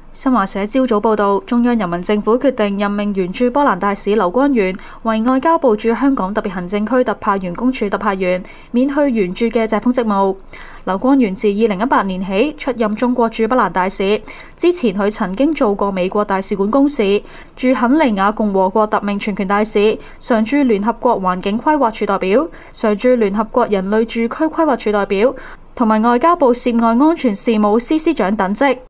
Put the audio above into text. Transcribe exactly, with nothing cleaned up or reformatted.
新華社朝早報道，中央人民政府決定任命原駐波蘭大使劉光源為外交部駐香港特別行政區特派員公署特派員，免去原駐嘅謝鋒職務。劉光源自二零一八年起出任中國駐波蘭大使，之前佢曾經做過美國大使館公使、駐肯尼亞共和國特命全權大使、常駐聯合國環境規劃署代表、常駐聯合國人類住區規劃署代表，同埋外交部涉外安全事務司司長等職。